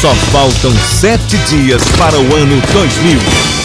Só faltam 7 dias para o ano 2000.